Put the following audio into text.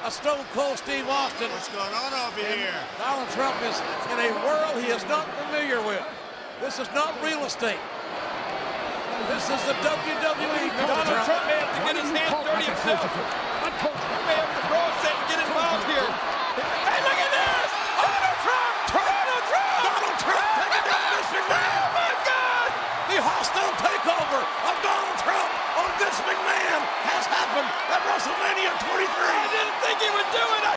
a Stone Cold Steve Austin. What's going on over here? Donald Trump is in a world he is not familiar with. This is not real estate. This is the WWE. Donald Trump may have to get his hands dirty himself. He may have to throw a set and get involved here. Hey, look at this! Donald Trump! Donald Trump! Donald Trump taking down Vince McMahon! Oh, my God! The hostile takeover of Donald Trump on Vince McMahon has happened at WrestleMania 23. I didn't think he would do it.